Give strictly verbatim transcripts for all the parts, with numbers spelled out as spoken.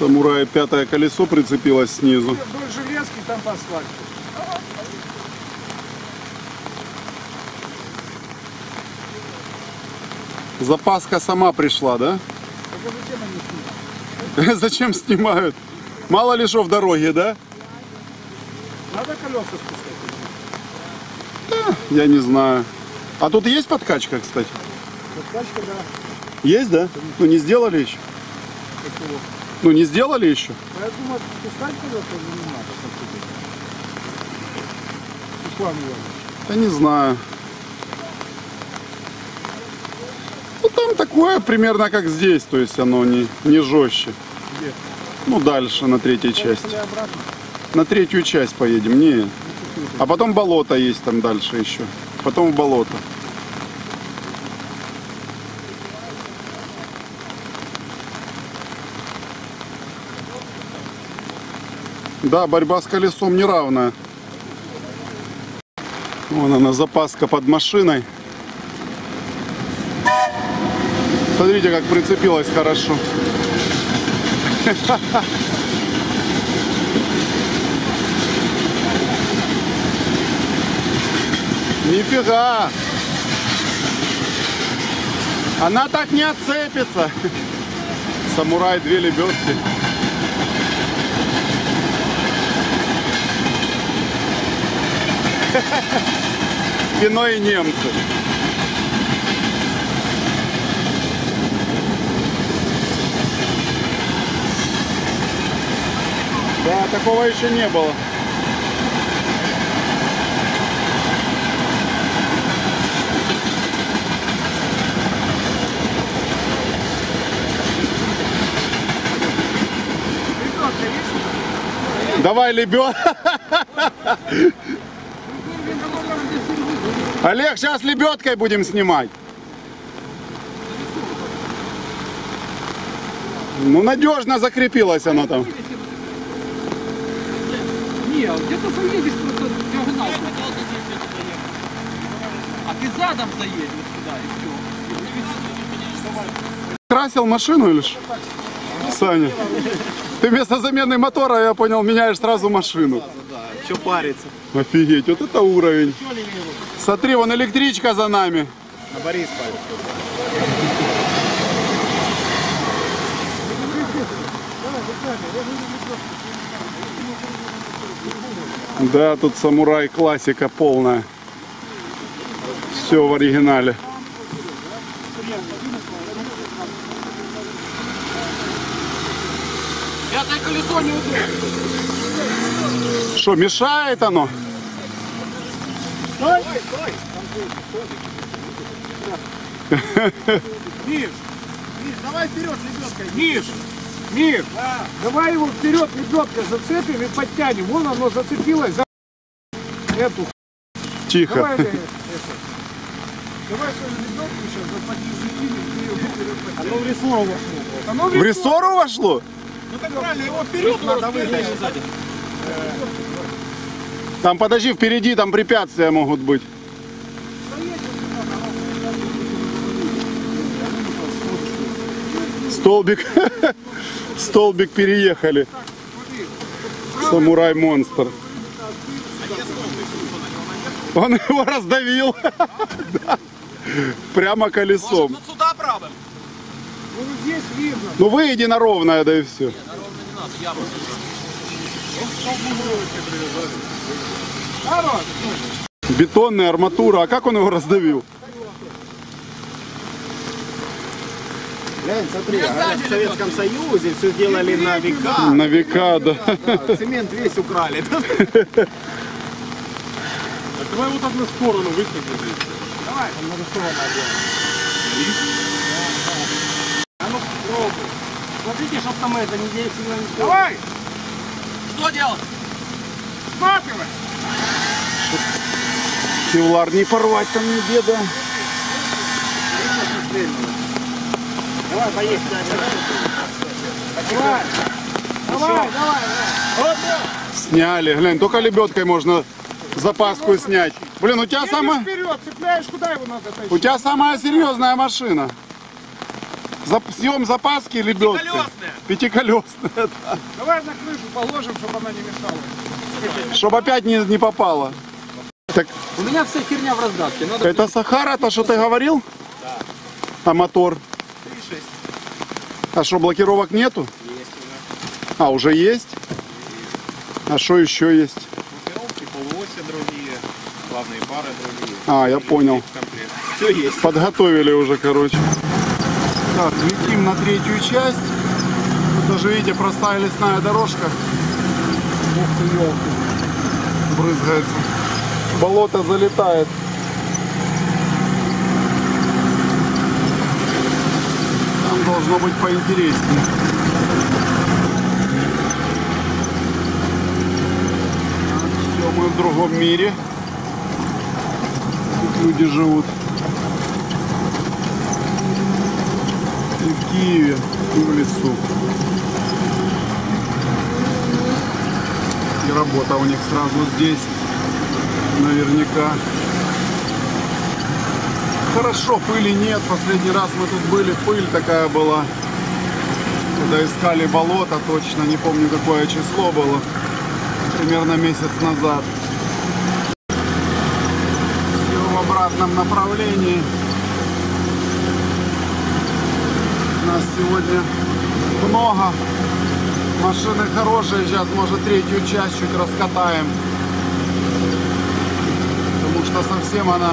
Самурай пятое колесо прицепилось снизу. Вдоль железки, там по асфальту. Запаска сама пришла, да? Зачем снимают? Мало ли что в дороге, да? Надо колеса спускать? Да, я не знаю. А тут есть подкачка, кстати? Подкачка, да. Есть, да? Ну не сделали еще? Какого? Ну не сделали еще? Я думаю, спускать колеса не надо. Руслан Иванович. Да не знаю. Ну там такое примерно как здесь, то есть оно не, не жестче. Где? Ну дальше на третьей части. Или обратно? На третью часть поедем, не. А потом болото есть там дальше еще. Потом в болото. Да, борьба с колесом неравная. Вон она, запаска под машиной. Смотрите, как прицепилась хорошо. Нифига! Она так не отцепится. Самурай, две лебедки. Кино и немцы. Да, такого еще не было. Давай, лебед. Олег, сейчас лебедкой будем снимать. Ну, надежно закрепилась она там. Не, где-то заедешь просто диагоналку. А ты задом заедешь сюда и все. Красил машину или что? Саня, ты вместо замены мотора, я понял, меняешь сразу машину. Че париться? Офигеть, вот это уровень. Смотри, вон электричка за нами. На Борис парит. Да, тут самурай классика полная. Все в оригинале. Пятое колесо неудобно. Что, мешает оно? Стой, стой. Миш, Миш, давай вперед лебедкой. Миш, Миш, да. Давай его вперед лебедкой зацепим и подтянем. Вон оно зацепилось за эту. Тихо. Давай, это, давай свою лебедку сейчас оно в рессору вошло. Оно В рессору вошло? Ну так правильно, его вперед надо вытащить. Там, подожди, впереди там препятствия могут быть. Столбик. Столбик переехали. Самурай монстр. Он его раздавил. Прямо колесом. Вот сюда правым. Ну здесь видно. Ну выйди на ровное, да и все. Бетонная арматура. А как он его раздавил? Глянь, смотри, а в Советском Союзе все делали на века. На века, да. Да, цемент весь украли. Давай вот так на сторону выходи. Давай, он на сторону один. А ну пробуй. Смотрите, чтоб там это не действовало. Давай! Что делать? Сматывай! Кевлар не порвать там нигде, да. Давай, поехали. Давай, давай, давай. Вот, Сняли. Глянь, только лебедкой можно запаску снять. Блин, у тебя едешь самая... вперед, цепляешь, куда его надо тащить? У тебя самая серьезная машина. Зап съем запаски лебедкой. Пятиколесная. Пятиколесная, да. Давай на крышу положим, чтобы она не мешала. Чтобы опять не, не попало. Так, У меня вся херня в раздатке. Надо это Сахара, то, что ты говорил? Да. А мотор? три шесть. А что, блокировок нету? Есть уже. А, уже есть? А что еще есть? Блокировки, полуоси другие, главные пары другие. А, я понял. Комплект. Все есть. Подготовили уже, короче. Так, летим на третью часть. Тут даже, видите, простая лесная дорожка. Ух ты, елки. Брызгается. Болото залетает. Там должно быть поинтереснее. Все, мы в другом мире. Тут люди живут. И в Киеве, и в лесу. И работа у них сразу здесь. Наверняка. Хорошо, пыли нет. Последний раз мы тут были, пыль такая была. Когда искали болото, точно не помню, какое число было. Примерно месяц назад. Все в обратном направлении. Нас сегодня много. Машины хорошие. Сейчас, может, третью часть чуть раскатаем. Потому что совсем она...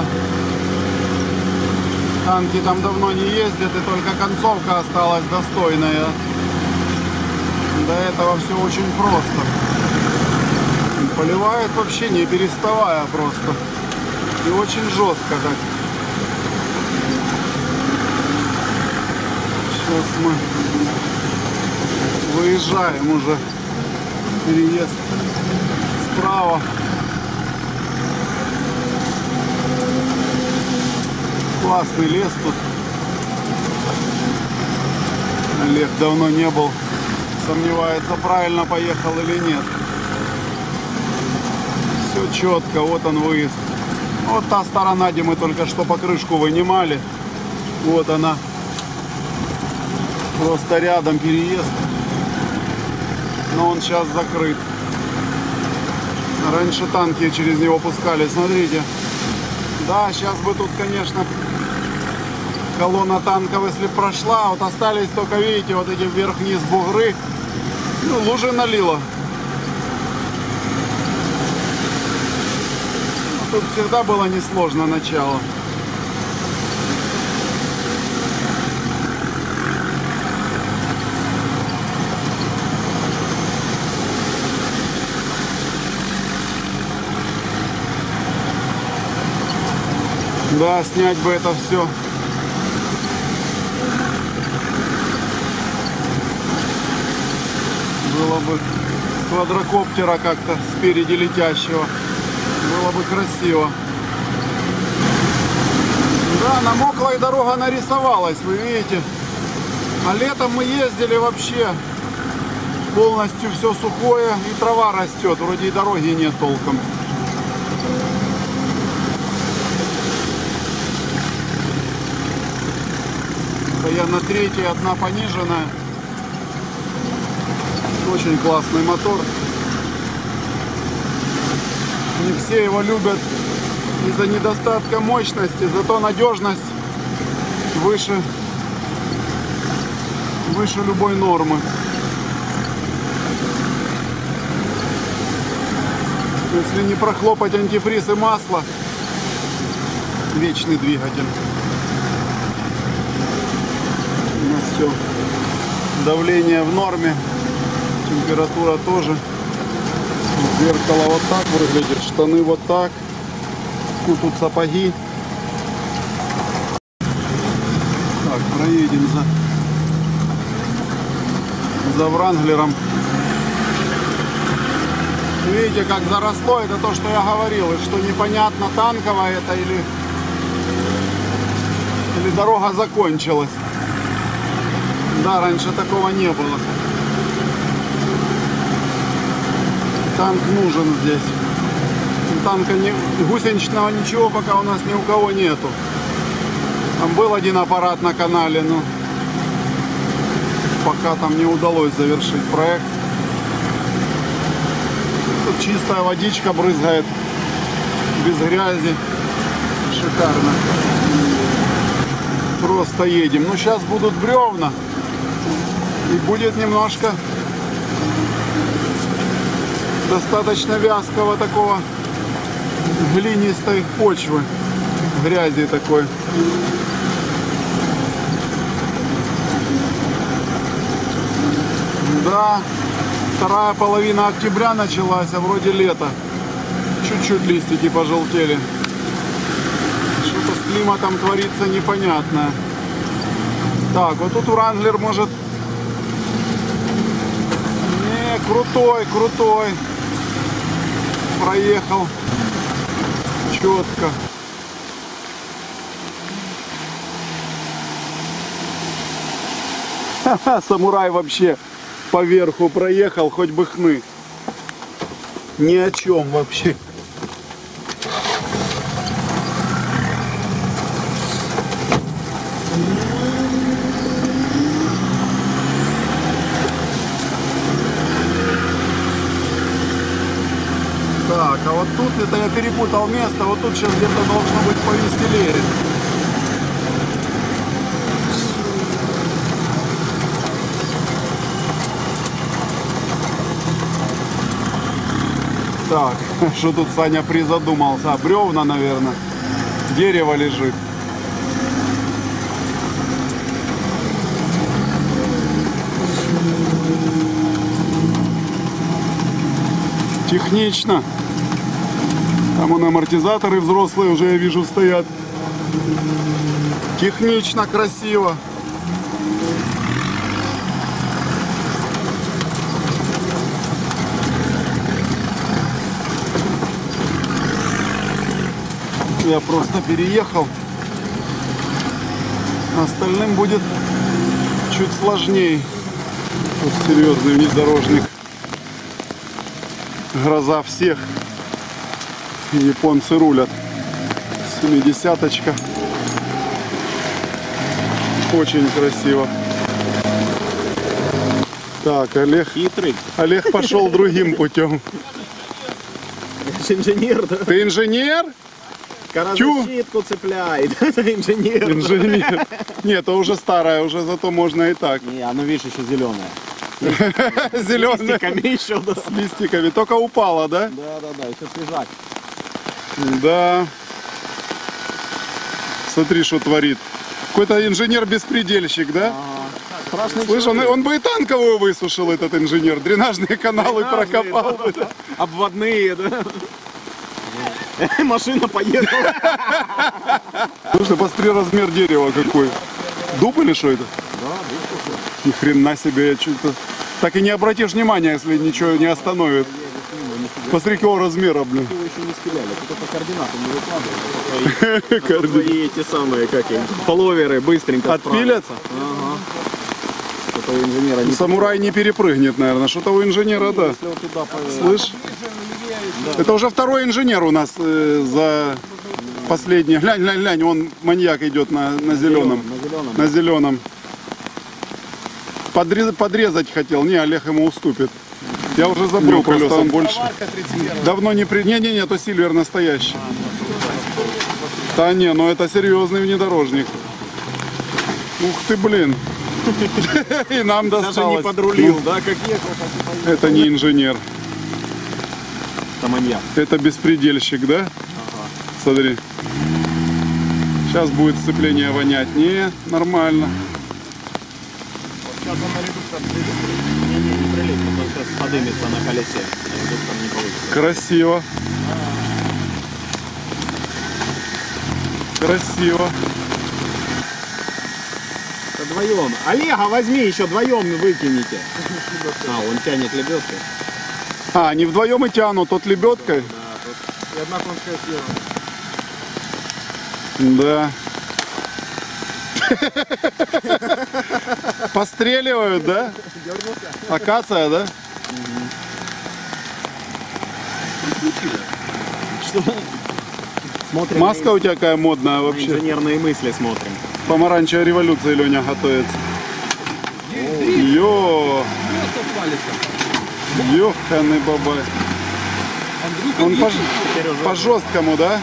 Танки там давно не ездят, и только концовка осталась достойная. До этого все очень просто. Поливает вообще не переставая просто. И очень жестко так. Сейчас мы выезжаем уже. Переезд справа. Классный лес тут. Олег давно не был. Сомневается, правильно поехал или нет. Все четко. Вот он выезд. Вот та сторона, где мы только что покрышку вынимали. Вот она. Просто рядом переезд. Но он сейчас закрыт. Раньше танки через него пускали. Смотрите. Да, сейчас бы тут, конечно, колонна танков, если прошла, вот остались только, видите, вот эти вверх-вниз бугры. Ну, лужи налило. Ну, тут всегда было несложно начало. Да, снять бы это все. Было бы с квадрокоптера как-то спереди летящего. Было бы красиво. Да, намокла и дорога нарисовалась, вы видите. А летом мы ездили вообще полностью все сухое и трава растет. Вроде и дороги нет толком. Я на третьей, одна пониженная. Очень классный мотор. Не все его любят из-за недостатка мощности, зато надежность выше, выше любой нормы. Если не прохлопать антифриз и масло, вечный двигатель. У нас все. Давление в норме, температура тоже. Зеркало вот так выглядит, штаны вот так. Ну, тут сапоги. Так, проедем за, за Вранглером. Видите, как заросло, это то, что я говорил, и что непонятно, танковая это или, или дорога закончилась. Да, раньше такого не было. Танк нужен здесь. Танка не, гусеничного ничего пока у нас ни у кого нету. Там был один аппарат на канале, но Пока там не удалось завершить проект. Тут чистая водичка брызгает, без грязи. Шикарно. Просто едем. Ну, сейчас будут бревна. И будет немножко достаточно вязкого такого глинистой почвы. Грязи такой. Да, вторая половина октября началась, а вроде лето. Чуть-чуть листики пожелтели. Что-то с климатом творится непонятное. Так, вот тут Wrangler может... Не, крутой, крутой. Проехал. Четко. Ха-ха, самурай вообще поверху проехал, хоть бы хны. Ни о чем вообще. Так, а вот тут, это я перепутал место, вот тут сейчас где-то должно быть повеселее. Так, что тут Саня призадумался? А, бревна, наверное. Дерево лежит. Технично. Там вон амортизаторы взрослые уже, я вижу, стоят. Технично, красиво. Я просто переехал. Остальным будет чуть сложнее. Тут серьезный внедорожник. Гроза всех. Японцы рулят. семидесяточка. Очень красиво. Так, Олег. Хитрый. Олег пошел другим путем. Инженер, да? Ты инженер? Каразащитку цепляет. Это инженер. Инженер. Нет, это уже старая, уже зато можно и так. Не, оно, видишь, еще зеленое. Зеленая. Листиками еще, да. С листиками. Только упала, да? Да, да, да, еще свежак. Да. Смотри, что творит. Какой-то инженер-беспредельщик, да? Ага. Страшный Слышь, он, человек. он бы и танковую высушил, этот инженер. Дренажные каналы Дренажные, прокопал. да, да. Обводные, да. Машина поехала. Слушай, посмотри размер дерева какой. Дуб или что это? Да, да. Ни хрена себе, я что-то... Так и не обратишь внимания, если ничего не остановит. Посмотри, какого размера, блин. Его еще не спиляли, тут по координатам не выкладывают. Координаты. Твои эти самые, как им, фолловеры быстренько Отпилят? справятся. Ага. Что-то у инженера не... Самурай не перепрыгнет, наверное. Что-то у инженера, да. Если вот туда по- Слышь? Это уже второй инженер у нас э, за последний. Глянь, глянь, глянь, он маньяк идет на, на зеленом. На зеленом. На зеленом. Подрезать, подрезать хотел. Не, Олег ему уступит. Я уже забыл, просто он больше. Давно не при... Не-не-не, то Сильвер настоящий. Да не, ну это серьезный внедорожник. Ух ты, блин. И нам досталось. Даже не подрулил, Ну, да, как ехал, так и поехал. это не инженер. Это маньяк. Это беспредельщик, да? Смотри. Сейчас будет сцепление вонять. Не, нормально. Сейчас он на редуктор прилетит. Не, не, не прилетит, он сейчас подымется на колесе. На редуктор не получится. Красиво. Красиво. Это вдвоем. Олега возьми, еще вдвоем выкинете. А, он тянет лебедкой. А, они вдвоем и тянут, тот лебедкой. Да, тут и одна конская сила. Да. Постреливают, да? Акация, да? Что? Смотрим. Маска у тебя какая модная на вообще. инженерные мысли смотрим. Помаранчевая революция, Леня, готовится. Ё, Просто палится. ёханый бабай. Андрюха Он по, едет. по жесткому, да?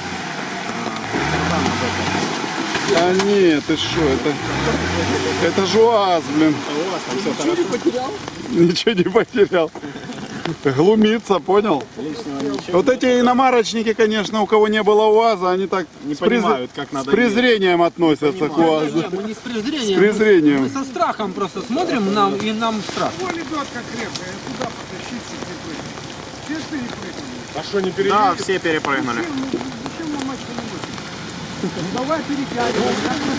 А нет, ты что, это, это же УАЗ, блин. У вас там все Ничего не потерял? Ничего не потерял. Глумится, понял? Вот эти иномарочники, конечно, у кого не было УАЗа, они так Не с, през- понимают, как надо с презрением относятся к УАЗу. Не, мы не с презрением. С презрением. Мы со страхом просто смотрим, нам, и нам страх. О, лебедка крепкая, куда потащить, если ты прыгнешь? Честно не прыгнешь? А что, не перебили? Да, все перепрыгнули. Зачем нам мать не Ну давай перетягивай.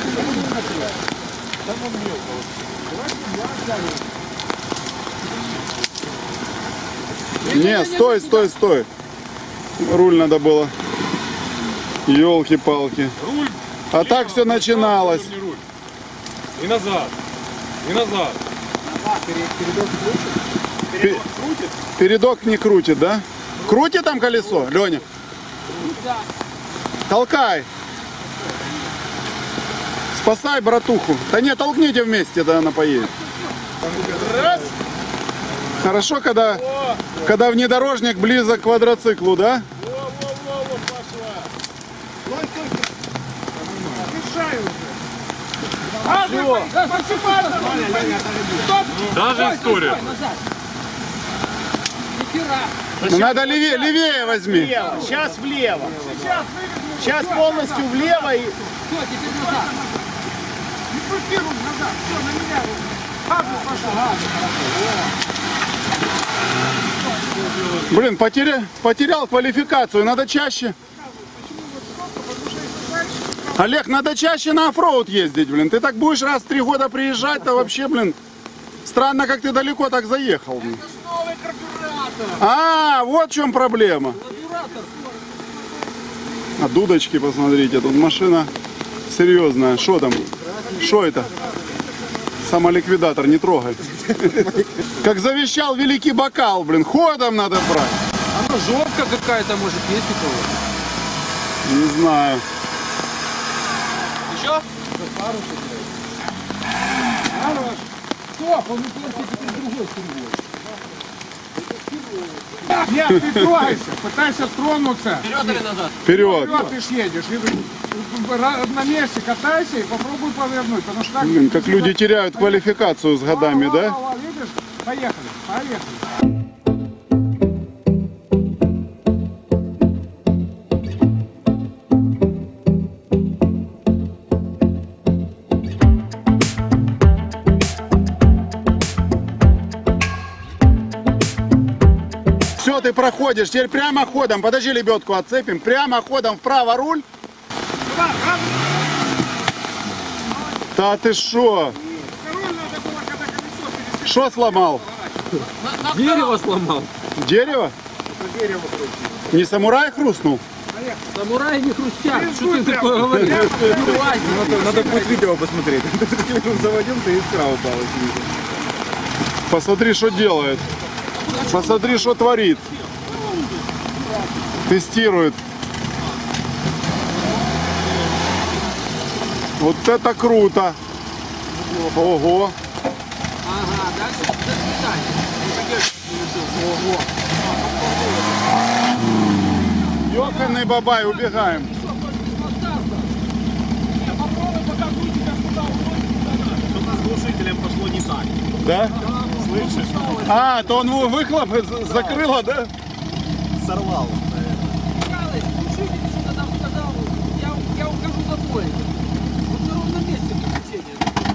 Не, стой, стой, стой. Руль надо было. Ёлки-палки. Руль. А так все начиналось. Не руль. И назад. И назад. Пе- Передок не крутит, да? Крутит там колесо, Леня? Толкай. Спасай братуху. Да не, толкните вместе, да она поедет. Раз. Хорошо, когда, когда внедорожник близок к квадроциклу, да? Во-во-во, пошла. Стой, стой, стой. Мешай уже. А, вы, посыпалась. Стоп. Даже история. Назад. Ни хера. Ну, надо левее, левее возьми. Влево, сейчас влево. Сейчас выведу. Сейчас полностью влево и... Все, теперь назад. Не крути руль назад. Все, на меня руль. Газу пошел. Блин, потеря, потерял квалификацию, надо чаще. Олег, надо чаще на оффроуд ездить, блин. Ты так будешь раз в три года приезжать, то вообще, блин, странно, как ты далеко так заехал. Блин. Новый карбюратор. А, вот в чем проблема. Карбюратор. А дудочки, посмотрите, тут машина серьезная. Что там? Что это? Самоликвидатор, не трогай. Как завещал великий бокал, блин, ходом надо брать. Оно жопка какая-то, может, есть у кого? Не знаю. Еще? Хорош. Стоп, он не платит теперь другой струей. Нет, ты трогайся, пытайся тронуться. Вперед или назад? Вперед. Вперед ты ж едешь. И на месте катайся и попробуй повернуть, потому что так... Блин, как люди теряют квалификацию с годами, Во, да? во, во, видишь? Поехали, поехали. Все, ты проходишь, теперь прямо ходом. Подожди, лебедку отцепим. Прямо ходом вправо руль. Да ты шо? Руль надо было, когда колесо пересекало. Шо сломал? Дерево сломал. Дерево? Не самурай хрустнул? Самураи не хрустят. Ты Что ты прям. такое говоришь? Не лазь. Надо будет видео посмотреть. Заводился и искра упала. Посмотри, что делает. Посмотри, что творит. Тестирует. Вот это круто. Ого. Ага, дальше до свидания. Ёханый бабай, убегаем. Что-то с глушителем пошло не так. Да? А, то он выхлоп з- закрыло, да? Сорвал. Михалыч, слушайте, что-то там сказал. Я, я ухожу домой. Вот на ровном месте приключения.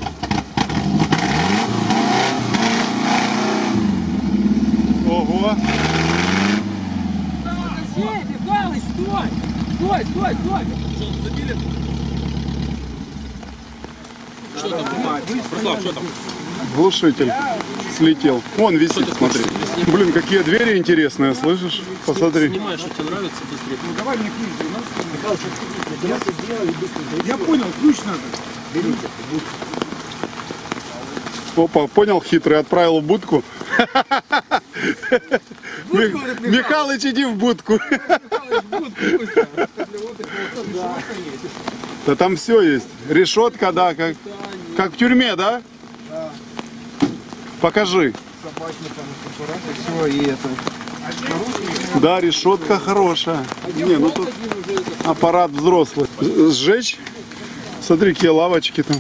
Ого. Подожди, Михалыч, стой! Стой, стой, стой! Что, забили? Что там? Руслан, что там? Глушитель слетел. Вон висит, смотри. Блин, какие двери интересные, слышишь? Посмотри. Снимай, что тебе нравится, быстрее. Ну давай мне ключ. Я понял, ключ надо. Берите. Опа, понял, хитрый, отправил в будку. Ми- Михалыч, иди в будку. Да там все есть. Решетка, да, как, как в тюрьме, да? Покажи. Все, и это. Да, решетка хорошая. Не, ну тут аппарат взрослый. Сжечь. Смотри, какие лавочки там.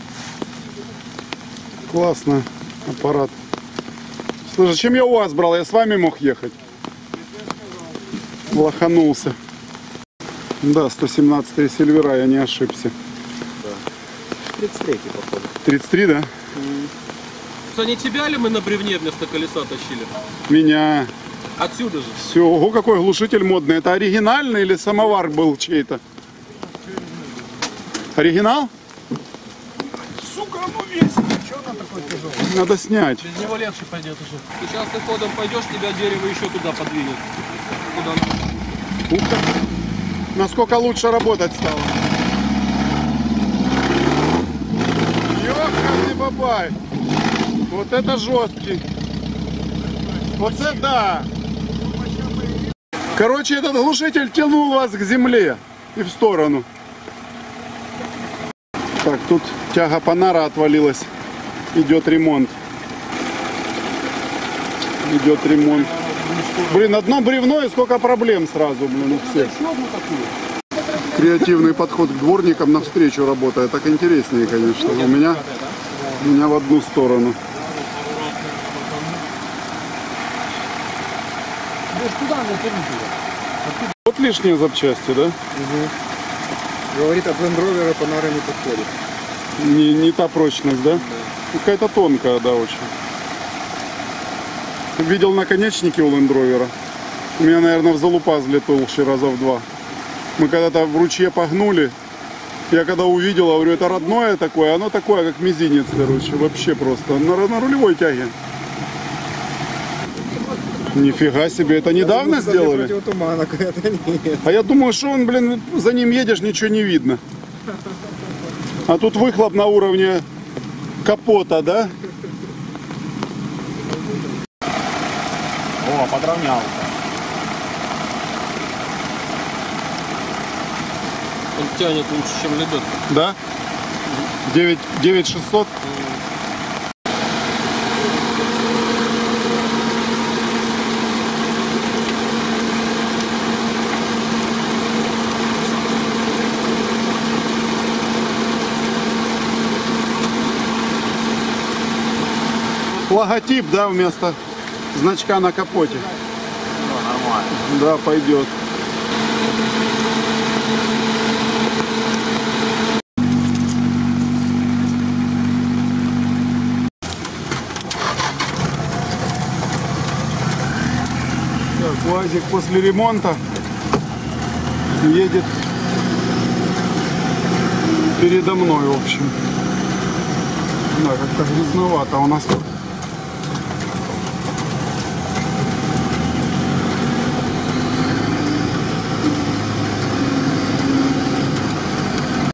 Классно. Аппарат. Слушай, зачем я у вас брал? Я с вами мог ехать. Лоханулся. Да, сто семнадцатый Сильвера, я не ошибся. тридцать три, походу. тридцать три, да? Что, не тебя ли мы на бревне вместо колеса тащили? Меня. Отсюда же. Все, ого, какой глушитель модный. Это оригинальный или самовар был чей-то? Оригинал? Сука, ну весит. Что она такой тяжелый? Надо снять. Без него легче пойдет уже. Сейчас ты ходом пойдешь, тебя дерево еще туда подвинет. Куда надо. Ух ты. Насколько лучше работать стало. Ёханый бабай. Вот это жесткий. Вот это да. Короче, этот глушитель тянул вас к земле и в сторону. Так, тут тяга панара отвалилась. Идет ремонт. Идет ремонт. Блин, одно бревно и сколько проблем сразу, блин, у всех. Креативный подход к дворникам навстречу работает. Так интереснее, конечно. У меня, у меня в одну сторону. Вот лишние запчасти, да? Говорит, от Land Rover панора не подходит. Не, не та прочность, да? Какая-то тонкая, да, очень. Видел наконечники у Land Rover. У меня, наверное, в залупазле толще раза в два. Мы когда-то в ручье погнули. Я когда увидел, говорю, это родное такое, оно такое, как мизинец, короче. Вообще просто. На, на рулевой тяге. Нифига себе, это недавно сделали? Противотуманок, это нет. А я думаю, что он, блин, за ним едешь, ничего не видно. А тут выхлоп на уровне капота, да? О, подровнялся. Он тянет лучше, чем лебедка. Да? девять шестьсот. Логотип, да, вместо значка на капоте. Ну, нормально. Да, пойдет. Так, УАЗик после ремонта едет передо мной, в общем. Да, как-то грязновато у нас тут.